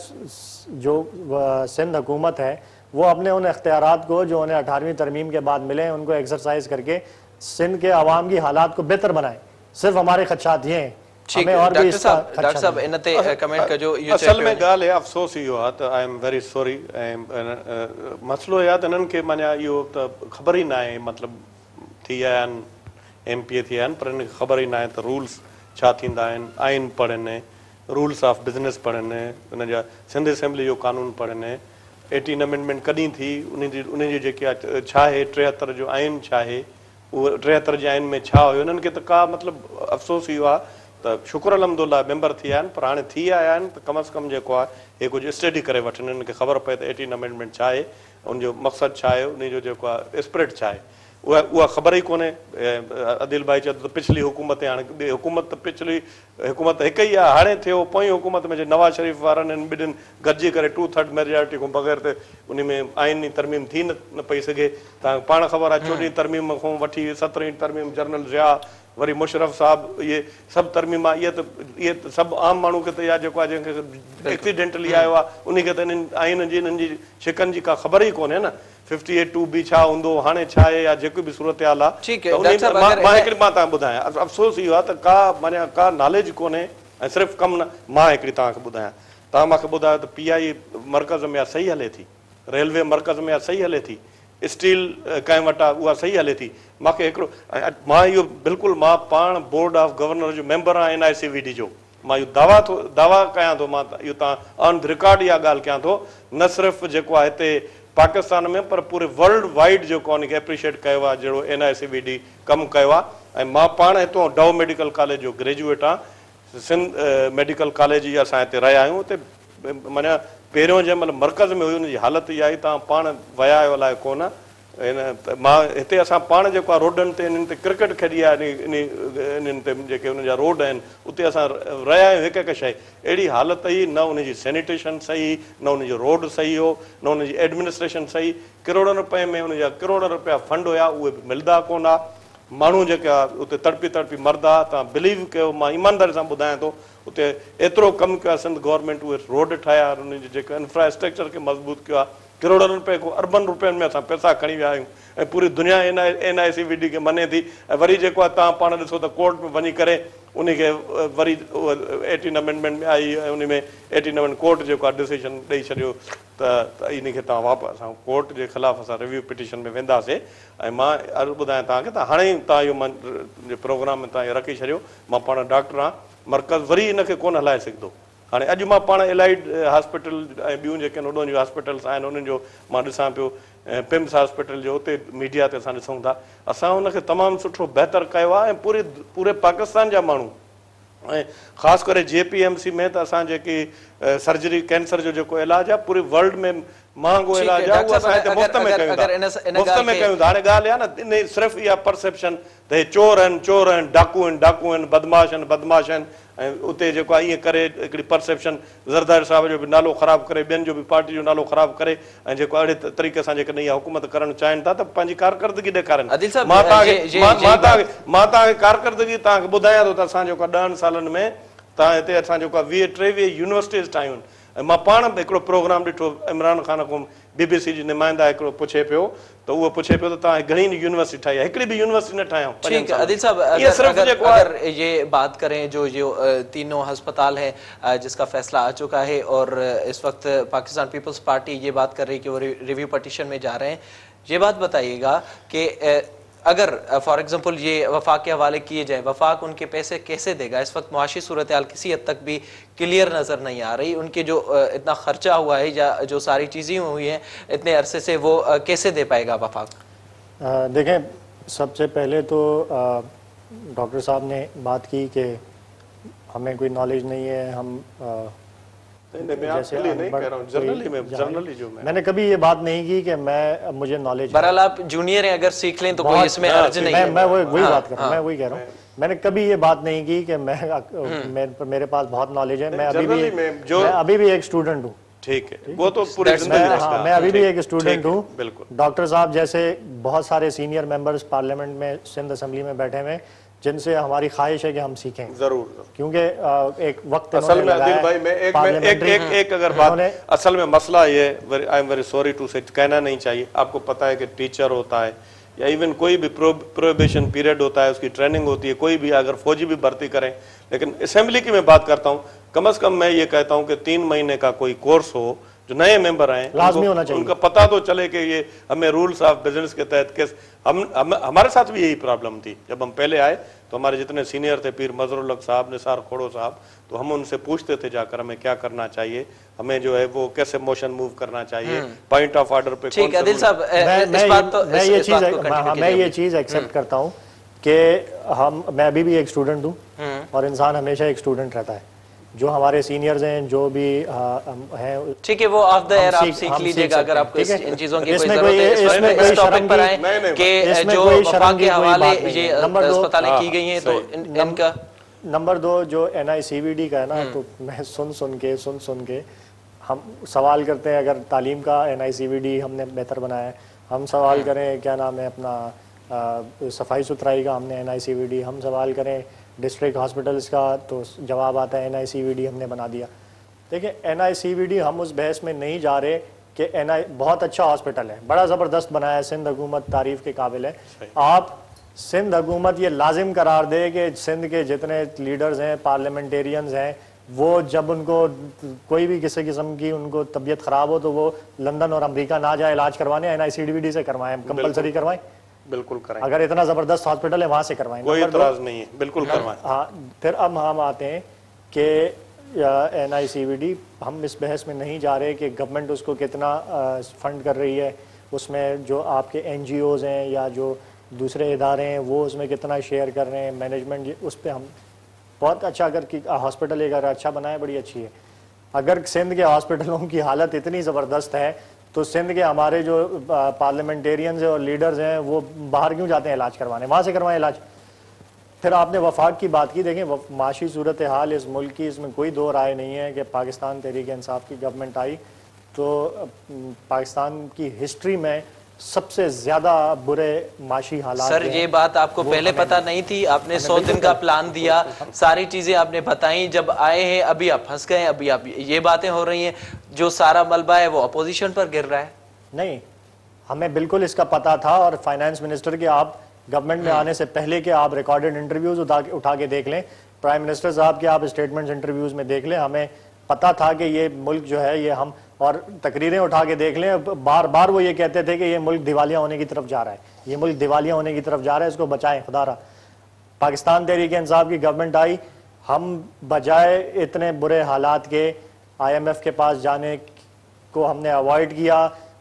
जो सिंध हुकूमत है वो अपने उन इख्तियारात को जो उन्हें अठारहवीं तरमीम के बाद मिले उनको एक्सरसाइज करके सिंध के आवाम की हालात को बेहतर बनाए। सिर्फ हमारे खदशात ये हैं। ठीक है डॉक्टर साहब, डॉक्टर साहब इन ते कमेंट का जो असल में ॻाल्हि आहे अफ़सोस इहो आहे त आई एम वेरी सॉरी। ऐं मसइलो इहो आहे त इन्हनि खे माना इहो त ख़बर ई न आहे, मतिलबु थी आया आहिनि एम पी ए थी आया आहिनि पर इनखे ख़बर ई न आहे त रूल्स छा थींदा आहिनि, आइन पढ़नि, रूल्स ऑफ बिज़नेस पढ़नि, उन जा सिंध असेंबली जो कानून पढ़नि, एटीन अमेंडमेंट कॾहिं थी, उन जी उन जी जेकी आहे छा आहे, टेहतरि जो आइन छा आहे, उहो टेहतरि जे आइन में छा हुयो, इन्हनि खे त का मतिलबु अफ़सोस इहो आहे त शुक्र अलहमदुल्ला मेंबर थी विया आहिनि पर हाणे थी आया आहिनि त कम अज़ कम जेको आहे हे कुझु स्टडी करे वठनि, हिननि खे ख़बर पए त एटीन अमेंडमेंट छा आहे, उनजो मक़सदु छा आहे, उन जो जेको आहे स्पिरिट छा आहे, उहा उहा ख़बर ई कोन्हे। आदिल भाई चए त पिछली हुकूमत हाणे ॿी हुकूमत त पिछली हुकूमत हिकु ई आहे, हाणे थियो पोइ हुकूमत में जे नवाज़ शरीफ़ वारनि आहिनि ॿिन्हिनि गॾिजी करे टू थर्ड मेजॉरिटी खां बग़ैर त उन में आइनी तरमीम थी न न पई सघे। तव्हांखे पाण ख़बर आहे चोॾहीं तरमीम खां वठी सत्रहीं तरमीम जनरल ज़िया वरी मुशरफ साहब, इहे सभु तरमीमा इहे त इहे त सभु आम माण्हू खे त इहा जेको आहे जंहिंखे एक्सीडेंटली आयो आहे उनखे त इन्हनि आइन जी इन्हनि जी शिकनि जी का ख़बर ई कोन्हे न। फिफ्टी एट टू बी छा हूंदो, हाणे छा आहे, या जेको बि सूरत हाल आहे मां हिकिड़ी मां तव्हांखे ॿुधायां अफ़सोस इहो आहे त का माना का नॉलेज कोन्हे ऐं सिर्फ़ु कमु न। मां हिकिड़ी तव्हांखे ॿुधायां, तव्हां मूंखे ॿुधायो त पी आई मर्कज़ में आहे सही हले थी, रेलवे मर्कज़ में आहे सही हले थी, स्टील कंहिं वटि आहे उहा सही हले थी। मूंखे हिकिड़ो मां इहो बिल्कुलु मां पाण बोर्ड ऑफ गवर्नर जो मेंबर आहियां N I C V D जो, मां इहो दावा थो दावा कयां थो, मां इहो तव्हां ऑन द रिकॉर्ड इहा ॻाल्हि कयां थो, न सिर्फ़ु जेको आहे हिते पाकिस्तान में पर पूरे वर्ल्ड वाइड जेको आहे उनखे एप्रिशिएट कयो आहे जहिड़ो N I C V D कमु कयो आहे। ऐं मां पाण हितां डव मेडिकल कॉलेज जो ग्रेजुएट आहियां, सिंध मेडिकल कॉलेज जी असां हिते रहिया आहियूं। हुते माना पहिरियों जंहिं महिल मर्कज़ में हुई हुनजी हालति इहा आई, तव्हां पाण विया आहियो अलाए कोन, हिन मां हिते असां पाण जेको आहे रोडनि ते इन्हनि ते क्रिकेट खेॾी आहे, इन इन्हनि ते जेके उन जा रोड आहिनि उते असां रहिया आहियूं। हिकु हिकु शइ अहिड़ी हालति ई न उनजी सैनिटेशन सही, न उनजो रोड सही हो, न उनजी एडमिनिस्ट्रेशन सही, किरोड़नि रुपए में उनजा किरोड़ रुपया फंड हुया उहे बि मिलंदा कोन हा, माण्हू जेका उते तड़पी तड़पी मरदा। तव्हां बिलीव कयो, मां ईमानदारी सां ॿुधायां थो, उते एतिरो कमु कयो आहे सिंध गवर्नमेंट, उहे रोड ठाहिया, उनजी जेको इंफ्रास्ट्रक्चर खे मज़बूत कयो आहे, किरोड़नि रुपए को अरबनि रुपयनि में असां पैसा खणी विया आहियूं ऐं पूरी दुनिया N I N I C V D खे मञे थी। ऐं वरी जेको आहे तव्हां पाण ॾिसो त कोर्ट में वञी करे उनखे वरी एटीन अमेंडमेंट में आई ऐं उन में एटीन अमेंडमेंट कोर्ट जेको आहे डिसीजन ॾेई छॾियो त इन खे तव्हां वापसि असां कोर्ट जे ख़िलाफ़ु असां रिव्यू पिटीशन में वेंदासीं। ऐं मां अर्ज़ु ॿुधायां तव्हांखे त हाणे ई तव्हां इहो मां प्रोग्राम में तव्हां इहो रखी छॾियो, मां पाण डॉक्टर आहियां, मर्कज़ वरी इनखे कोन हलाए सघंदो। हाणे अॼु मां पाण इलाही हॉस्पिटल ऐं ॿियूं जेके आहिनि उन्हनि जूं हॉस्पिटल्स आहिनि उन्हनि जो मां ॾिसां पियो पिम्स हॉस्पिटल जो उते मीडिया ते असां ॾिसूं था, असां उनखे तमामु सुठो बहितर कयो आहे ऐं पूरे पूरे पाकिस्तान जा माण्हू ऐं ख़ासि करे जे पी एम सी में त असां जेकी सर्जरी कैंसर जो जेको इलाजु आहे पूरे वर्ल्ड में महांगो इलाजु आहे, उहो असां हिते मुफ़्त में कयूं था मुफ़्त में कयूं था। हाणे ॻाल्हि आहे न इन सिर्फ़ु इहा परसेप्शन त हे चोर आहिनि चोर आहिनि डाकू आहिनि डाकू आहिनि बदमाश आहिनि बदमाश आहिनि ऐं उते जेको आहे ईअं करे हिकिड़ी परसेप्शन ज़रदारी साहिब जो बि नालो ख़राबु करे ॿियनि जो बि पार्टी जो नालो ख़राबु करे ऐं जेको अहिड़े तरीक़े सां जेकॾहिं इहा हुकूमत करणु चाहिनि था त पंहिंजी कारकर्दगी ॾेखारनि। मां तव्हांखे मां तव्हांखे मां तव्हांखे कारकर्दगी तव्हांखे ॿुधायां थो त असां जेको आहे ॾहनि सालनि में तव्हां हिते असां जेको आहे वीह टेवीह यूनिवर्सिटीज़ ठाहियूं आहिनि ऐं मां पाण बि हिकिड़ो प्रोग्राम ॾिठो इमरान ख़ान खां बी बी सी जी नुमाइंदा हिकिड़ो पुछे पियो त उहो पुछे पियो त तव्हां घणी यूनिवर्सिटी ठाही आहे, हिकिड़ी बि यूनिवर्सिटी न ठाहियूं। ठीक है आदिल साहब, अगर, अगर, अगर ये बात करें जो जो तीनों अस्पताल हैं जिसका फैसला आ चुका है और इस वक्त पाकिस्तान पीपल्स पार्टी ये बात कर रही है कि वो रिव्यू पटिशन में जा रहे हैं, ये बात बताइएगा कि अगर फॉर एग्जांपल ये वफाक के हवाले किए जाए, वफाक उनके पैसे कैसे देगा? इस वक्त मुआशी सूरत हाल किसी हद तक भी क्लियर नज़र नहीं आ रही, उनके जो इतना खर्चा हुआ है या जो सारी चीज़ें हुई हैं इतने अरसे से वो कैसे दे पाएगा वफाक? देखें, सबसे पहले तो डॉक्टर साहब ने बात की कि हमें कोई नॉलेज नहीं है, हम आ, जैसे नहीं कह रहा हूं, जनरली में जनरली जो मैं मैंने कभी ये बात नहीं की कि मैं मुझे नॉलेज बहरहाल आप जूनियर हैं, अगर सीख लें तो कोई इसमें हर्ज नहीं है। मैं वही बात कर रहा हूं मैं वही कह रहा हूं मैंने कभी ये बात नहीं की कि मैं मेरे पास बहुत नॉलेज है, मैं अभी भी मैं अभी भी एक स्टूडेंट हूँ। ठीक है, वो तो पूरी हाँ, मैं अभी भी एक स्टूडेंट हूँ। बिल्कुल डॉक्टर साहब जैसे बहुत सारे सीनियर मेंबर्स पार्लियामेंट में सिंध असेंबली में बैठे हुए जिनसे हमारी ख्वाहिश है कि हम सीखें जरूर, क्योंकि एक वक्त असल में आदिल भाई मैं एक मैं एक एक एक अगर बात असल में मसला ये I am very sorry to say कहना नहीं चाहिए, आपको पता है कि टीचर होता है या इवन कोई भी प्रोहिबिशन पीरियड होता है उसकी ट्रेनिंग होती है, कोई भी अगर फौजी भी भर्ती करें, लेकिन असेंबली की मैं बात करता हूँ कम अज कम मैं ये कहता हूँ कि तीन महीने का कोई कोर्स हो, जो नए मेंबर आए लाजमी होना चाहिए, उनका पता तो चले कि ये हमें रूल्स ऑफ बिजनेस के तहत किस हम, हम हमारे साथ भी यही प्रॉब्लम थी। जब हम पहले आए तो हमारे जितने सीनियर थे पीर मजरुल हक साहब निसार खोड़ो साहब, तो हम उनसे पूछते थे जाकर हमें क्या करना चाहिए, हमें जो है वो कैसे मोशन मूव करना चाहिए, पॉइंट ऑफ ऑर्डर पे। ठीक है आदिल साहब, इस बात तो मैं ये चीज मैं ये चीज एक्सेप्ट करता हूँ कि हम मैं अभी भी एक स्टूडेंट हूँ और इंसान हमेशा एक स्टूडेंट रहता है। जो हमारे सीनियर्स हैं जो भी हैं, ठीक है, वो ऑफ द एयर आप सीख लीजिएगा अगर आपको इन चीजों की कोई जरूरत है। इस टॉपिक पर आए कि जो वफाक के हवाले ये अस्पतालें की गई हैं तो इनका नंबर दो जो N I C V D का है ना, तो मैं सुन सुन के सुन सुन के हम सवाल करते हैं अगर तालीम का N I C V D हमने बेहतर बनाया है, हम सवाल करें क्या नाम है अपना सफाई सुथराई का हमने N I C V D, हम सवाल करें डिस्ट्रिक्ट हॉस्पिटल्स का तो जवाब आता है N I C V D हमने बना दिया। देखिए N I C V D हम उस बहस में नहीं जा रहे कि एन आई बहुत अच्छा हॉस्पिटल है, बड़ा ज़बरदस्त बनाया है, सिंध हुकूमत तारीफ़ के काबिल है। आप सिंध हुकूमत ये लाजिम करार दे कि सिंध के जितने लीडर्स हैं पार्लियामेंटेरियंस हैं वो जब उनको कोई भी किसी किस्म की उनको तबीयत ख़राब हो तो वो लंदन और अमेरिका ना जाए इलाज करवाने, N I C V D से करवाएं, कंपलसरी करवाएं, बिल्कुल करें। अगर इतना जबरदस्त हॉस्पिटल है वहां से करवाएं, कोई इतराज नहीं है, बिल्कुल करवाएं। हाँ, फिर अब हम आते हैं कि N I C V D हम इस बहस में नहीं जा रहे कि गवर्नमेंट उसको कितना फंड कर रही है, उसमें जो आपके एन जी ओज़ हैं या जो दूसरे इदारे हैं वो उसमें कितना शेयर कर रहे हैं, मैनेजमेंट उस पर हम बहुत अच्छा अगर हॉस्पिटल एक अगर अच्छा बनाए बड़ी अच्छी है। अगर सिंध के हॉस्पिटलों की हालत इतनी ज़बरदस्त है तो सिंध के हमारे जो पार्लियामेंटेरियंस और लीडर्स हैं वो बाहर क्यों जाते हैं इलाज करवाने, वहाँ से करवाएं इलाज। फिर आपने वफाक की बात की, देखें माशी सूरत हाल इस मुल्क की, इसमें कोई दो राय नहीं है कि पाकिस्तान तहरीक इंसाफ की गवर्नमेंट आई तो पाकिस्तान की हिस्ट्री में सबसे ज्यादा बुरे माशी हालात। सर ये बात आपको पहले पता नहीं थी, आपने सौ दिन का प्लान दिया, सारी चीजें आपने बताई, जब आए हैं अभी आप फंस गए, अभी आप ये बातें हो रही हैं, जो सारा मलबा है वो अपोजिशन पर गिर रहा है। नहीं, हमें बिल्कुल इसका पता था और फाइनेंस मिनिस्टर के आप गवर्नमेंट में आने से पहले के आप रिकॉर्डेड इंटरव्यूज उठा के देख लें, प्राइम मिनिस्टर साहब के आप स्टेटमेंट्स इंटरव्यूज में देख लें, हमें पता था कि ये मुल्क जो है ये हम, और तकरीरें उठा के देख लें, बार बार वो ये कहते थे कि ये मुल्क दिवालिया होने की तरफ जा रहा है, ये मुल्क दिवालिया होने की तरफ जा रहा है, इसको बचाएं खुदारा। पाकिस्तान तहरीक इंसाफ की गवर्नमेंट आई, हम बजाय इतने बुरे हालात के आई एम एफ के पास जाने को हमने अवॉइड किया,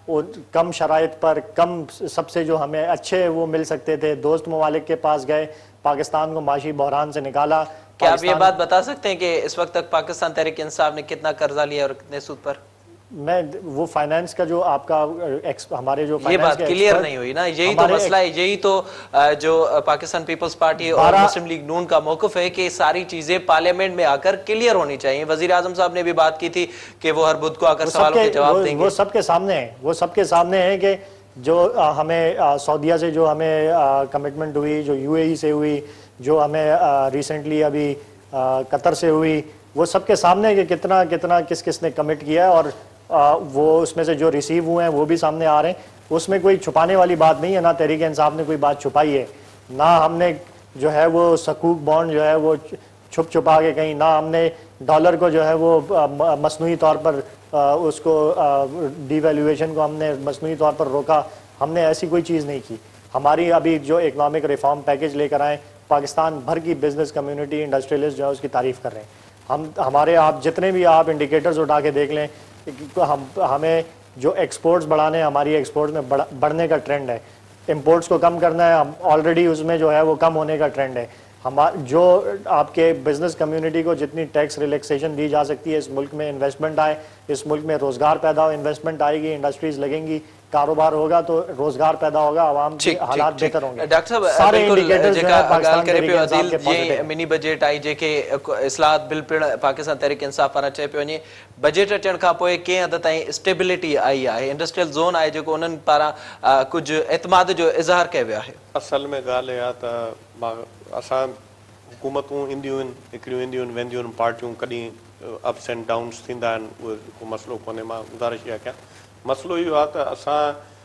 कम शराइत पर, कम सबसे जो हमें अच्छे वो मिल सकते थे, दोस्त ममालिक के पास गए, पाकिस्तान को माशी बहरान से निकाला। क्या आप ये बात बता सकते हैं कि इस वक्त तक पाकिस्तान तहरीक इंसाफ ने कितना कर्जा लिया और कितने सूद पर? मैं वो फाइनेंस का जो आपका एक्स, हमारे जो ये बात क्लियर नहीं हुई ना, यही तो मसला है, यही तो जो पाकिस्तान पीपल्स पार्टी और मुस्लिम लीग नून का मौक़िफ़ है कि सारी चीजें पार्लियामेंट में आकर क्लियर होनी चाहिए। वजीर आजम साहब ने भी बात की थी कि वो हर बुध को आकर सवालों के जवाब देंगे। वो सबके सामने है, वो सबके सामने है कि जो आ, हमें आ, सऊदीया से जो हमें कमिटमेंट हुई, जो यूएई से हुई, जो हमें रिसेंटली अभी आ, कतर से हुई, वो सबके सामने है कि कितना कितना किस किस ने कमिट किया है, और आ, वो उसमें से जो रिसीव हुए हैं वो भी सामने आ रहे हैं। उसमें कोई छुपाने वाली बात नहीं है, ना तहरीक इंसाफ ने कोई बात छुपाई है, ना हमने जो है वो सकूक बॉन्ड जो है वो छुप छुपा के कहीं, ना हमने डॉलर को जो है वो मसनूई तौर पर आ, उसको डिवैल्यूएशन को हमने मसनूई तौर पर रोका। हमने ऐसी कोई चीज़ नहीं की। हमारी अभी जो इकनॉमिक रिफॉर्म पैकेज लेकर आए, पाकिस्तान भर की बिजनेस कम्युनिटी, इंडस्ट्रियलिस्ट जो है उसकी तारीफ़ कर रहे हैं। हम हमारे आप जितने भी आप इंडिकेटर्स उठा के देख लें, हम हमें जो एक्सपोर्ट्स बढ़ाने हैं, हमारी एक्सपोर्ट्स में बढ़, बढ़ने का ट्रेंड है। इंपोर्ट्स को कम करना है, हम ऑलरेडी उसमें जो है वो कम होने का ट्रेंड है। हम जो आपके बिजनेस कम्युनिटी को जितनी टैक्स रिलैक्सेशन दी जा सकती है, इस मुल्क में इन्वेस्टमेंट आए, इस मुल्क में रोजगार पैदा हो, इन्वेस्टमेंट आएगी, इंडस्ट्रीज लगेंगी, कारोबार होगा तो रोजगार पैदा होगा, आवाम के हालात बेहतर होंगे। डॉक्टर साहब, सारे इंडिकेटर्स जो है पाकिस्तान करे तहरीक इंसाफ के ये पॉजिटिव मिनी बजट आई जेके इस्लाहत बिल पिण पाकिस्तान तहरीक इंसाफ पारां चए पियो वञे, बजट अचण खां पोइ कंहिं हद ताईं स्टेबिलिटी आई आहे, इंडस्ट्रियल ज़ोन आहे जेको उन्हनि पारां कुझु एतमाद जो इज़हार कयो वियो आहे। असल में ॻाल्हि इहा त मां असां हुकूमतूं ईंदियूं आहिनि, हिकिड़ियूं ईंदियूं आहिनि, वेंदियूं आहिनि, पार्टियूं कॾहिं अप्स एंड डाउन्स थींदा आहिनि, उहे को मसइलो कोन्हे। मां गुज़ारिश इहा कयां, मसइलो इहो आहे त असां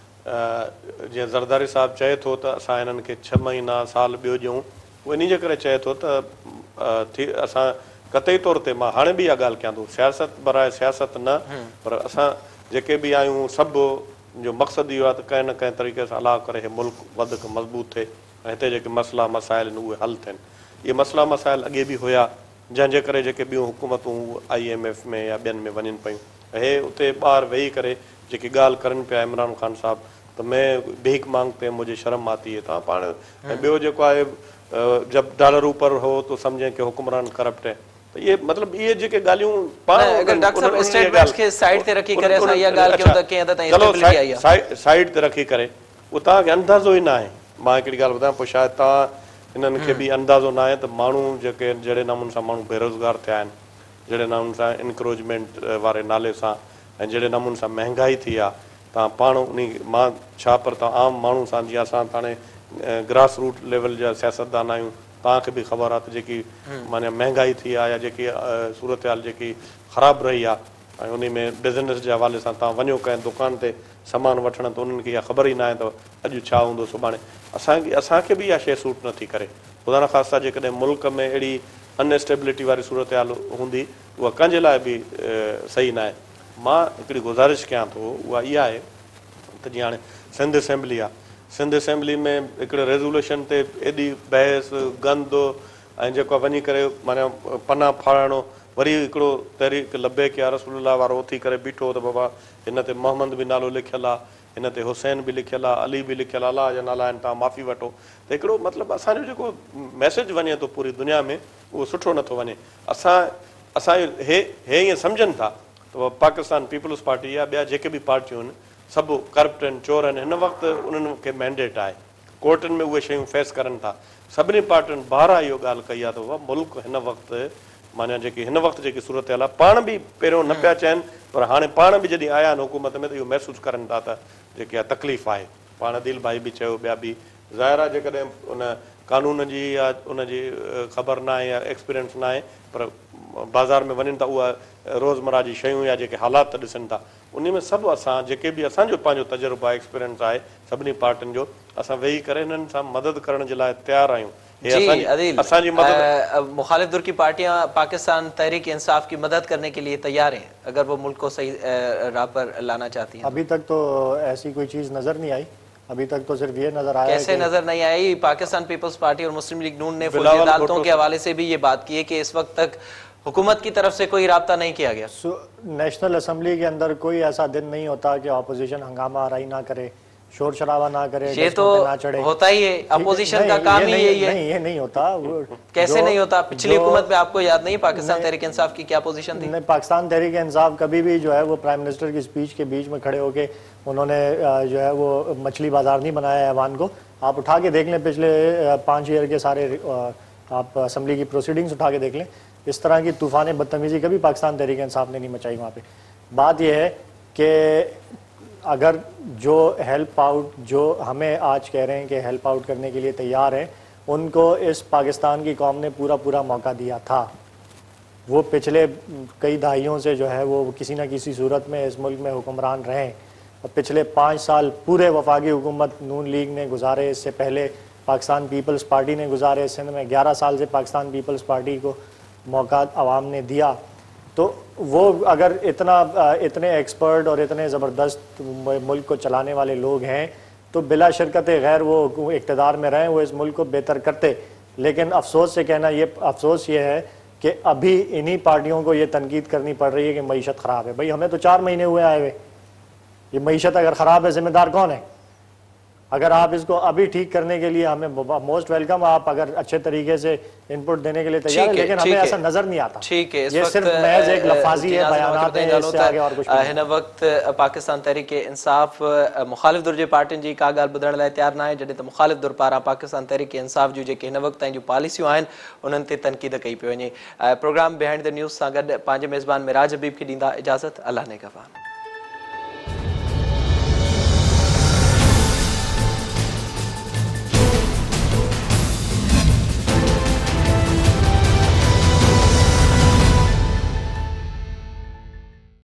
जीअं ज़रदारी साहिबु चए थो त असां हिननि खे छह महीना साल ॿियो ॾियूं, उहो इन जे करे चए थो त थी असां क़तई तौर ते, मां हाणे बि इहा ॻाल्हि कयां थो, सियासत बराए सियासत न, पर असां जेके बि आहियूं सभु जो मक़सदु इहो आहे त कंहिं न कंहिं तरीक़े सां अलाह करे हे मुल्क वधीक मज़बूत थिए ऐं हिते जेके मसइला मसाइल आहिनि उहे हल थियनि। इहे मसइला मसाइल अॻे बि हुया, जंहिंजे करे जेके ॿियूं हुकूमतूं आई एम एफ में या ॿियनि में वञनि पियूं, हे उते ॿाहिरि वेही करे जेकी ॻाल्हि करनि पिया इमरान ख़ान साहिबु, त मैं भीख मांगते हैं मुझे शर्म आती है, तव्हां पाण ॿियो जेको आहे जब डॉलर ऊपर हो तो समझें कि हुक्मरान करप्ट है, त इहे मतिलबु इहे जेके ॻाल्हियूं पाण साइड ते रखी करे असां इहा ॻाल्हि कयूं त कंहिं हद ताईं स्टेबिलिटी आई आहे, साइड ते रखी करे उहो तव्हांखे अंदाज़ो ई न आहे। मां हिकिड़ी ॻाल्हि ॿुधायां, पोइ शायदि तव्हां हिननि खे बि अंदाज़ो न आहे त माण्हू जेके जहिड़े नमूने सां माण्हू बेरोज़गार थिया आहिनि, जहिड़े नमूने सां इनक्रोचमेंट वारे नाले सां ऐं जहिड़े नमूने सां महांगाई थी आहे, तव्हां पाण उन मां छा पर तव्हां आम माण्हू सां, जीअं असां हाणे ग्रास रूट लेवल जा सियासतदान आहियूं, तव्हांखे बि ख़बर आहे त जेकी माना महांगाई थी आहे या जेकी सूरत हाल जेकी ख़राबु रही आहे, ऐं उन में बिज़नेस जे हवाले सां तव्हां वञो कंहिं दुकान ते सामान वठणु, त उन्हनि खे इहा ख़बर ई न आहे त अॼु छा हूंदो सुभाणे। असांखे असांखे बि इहा शइ सूट नथी करे। ख़ुदा न ख़ासिता जेकॾहिं मुल्क में अहिड़ी अनस्टेबिलिटी वारी सूरत हाल हूंदी, उहा कंहिंजे लाइ बि सही न आहे। मां हिकिड़ी गुज़ारिश कयां थो, उहा इहा आहे त जीअं हाणे सिंध असेंबली आहे, सिंध असेंबली में हिकिड़े रेज़ोल्यूशन ते एॾी बहस गंद ऐं जेको आहे वञी करे माना पना फाड़णो, वरी हिकिड़ो तहरीक लबैक या रसूलुल्लाह वारो उथी करे बीठो त बाबा हिन ते मोहम्मद बि नालो लिखियलु आहे, हिन ते हुसैन बि लिखियलु आहे, अली बि लिखियलु आहे, अलाह जा नाला आहिनि, तव्हां माफ़ी वठो। त हिकिड़ो मतिलबु असांजो जेको मैसेज वञे थो पूरी दुनिया में, उहो सुठो नथो वञे। असां असां हे हे ईअं सम्झनि था त पाकिस्तान पीपल्स पार्टी या ॿिया जेके बि पार्टियूं आहिनि सभु करप्ट आहिनि, चोर आहिनि। हिन वक़्तु उन्हनि खे मैंडेट आहे, कोर्टनि में उहे शयूं फेस करनि था। सभिनी पार्टियुनि बारहं इहो ॻाल्हि कई आहे त उहा मुल्क हिन वक़्तु माना जेकी हिन वक़्तु जेकी सूरत हाल आहे, पाण बि पहिरियों न पिया चवनि, पर हाणे पाण बि जॾहिं आया आहिनि हुकूमत में त इहो महसूसु करनि था त जेकी आहे तकलीफ़ आहे। पाण दिल भाई बि चयो, ॿिया बि ज़ाहिर आहे जेकॾहिं उन कानून जी या उनजी ख़बर न आहे या एक्सपीरियंस न आहे, पर बाज़ार में वञनि था उहा रोज़मर्रा जी शयूं या जेके हालात ॾिसनि था, उन में सभु असां जेके बि असांजो पंहिंजो तजुर्बो आहे, एक्सपीरियंस आहे सभिनी पार्टियुनि जो, असां वेही करे हिननि सां मदद करण जे लाइ तयारु आहियूं। जी अदील, मुखालिफ दुर की पार्टियां पाकिस्तान तहरीक इंसाफ की मदद करने के लिए तैयार हैं अगर वो मुल्क को सही राह पर लाना चाहती हैं। अभी तक तो ऐसी कोई चीज़ नज़र नहीं आई, अभी तक तो सिर्फ ये नजर आया। कैसे नजर नहीं आई? पाकिस्तान पीपल्स पार्टी और मुस्लिम लीग नून ने फौजी अदालतों के हवाले से भी ये बात की है कि इस वक्त तक हुकूमत की तरफ से कोई राब्ता नहीं किया गया? नेशनल असम्बली के अंदर कोई ऐसा दिन नहीं होता कि अपोजिशन हंगामा आराई ना करे, शोर शराबा ना करे, ये तो ना चढ़े। होता ही है, अपोजिशन का काम ही यही है। नहीं, ये नहीं होता। कैसे नहीं होता? पिछली हुकूमत में आपको याद नहीं पाकिस्तान तहरीक इंसाफ की क्या पोजीशन थी? नहीं, पाकिस्तान तहरीक इंसाफ कभी भी जो है वो प्राइम मिनिस्टर की स्पीच के बीच में खड़े होके उन्होंने जो है वो मछली बाजार नहीं बनाया ऐवान को। आप उठा के देख लें पिछले पाँच ईयर के सारे आप असम्बली की प्रोसीडिंग्स उठा के देख लें, इस तरह की तूफान बदतमीजी कभी पाकिस्तान तहरीक इंसाफ ने नहीं मचाई वहाँ पे। बात यह है कि अगर जो हेल्प आउट जो हमें आज कह रहे हैं कि हेल्प आउट करने के लिए तैयार हैं, उनको इस पाकिस्तान की कौम ने पूरा पूरा मौका दिया था। वो पिछले कई दहाइयों से जो है वो किसी न किसी सूरत में इस मुल्क में हुक्मरान रहे और पिछले पाँच साल पूरे वफाकी हुकूमत नून लीग ने गुजारे, इससे पहले पाकिस्तान पीपल्स पार्टी ने गुजारे, सिंध में ग्यारह साल से पाकिस्तान पीपल्स पार्टी को मौका आवाम ने दिया। तो वो अगर इतना इतने एक्सपर्ट और इतने ज़बरदस्त मुल्क को चलाने वाले लोग हैं तो बिला शिरकत गैर वो इक़्तिदार में रहें, वो इस मुल्क को बेहतर करते। लेकिन अफसोस से कहना ये अफसोस ये है कि अभी इन्हीं पार्टियों को ये तनकीद करनी पड़ रही है कि मईशत ख़राब है। भाई हमें तो चार महीने हुए आए हुए, ये मईशत अगर ख़राब है ज़िम्मेदार कौन है? अगर आप इसको अभी ठीक करने के लिए हमें मोस्ट वेलकम, आप अगर अच्छे तरीके से इनपुट देने के लिए तैयार है, लेकिन हमें ऐसा नजर नहीं आता। ठीक है, ये सिर्फ महज एक लफाजी है, बयानात हैं, इससे आगे और कुछ नहीं। हिन वक्त पाकिस्तान तहरीक इंसाफ मुखालिफ दुर जे पार्टियुनि जी का ॻाल्हि ॿुधण लाइ तयार न आहे, जॾहिं त मुखालिफ दुर पारां पाकिस्तान तहरीक इंसाफ जूं जेके हिन वक्त ताईं जूं पॉलिसियूं आहिनि उन्हनि ते तनक़ीद कई पई वञे। प्रोग्राम बिहाइंड द न्यूज़ सां गॾु पंहिंजे मेज़बान मिराज हबीब खे ॾींदा इजाज़त। अल्लाह ने गवाह।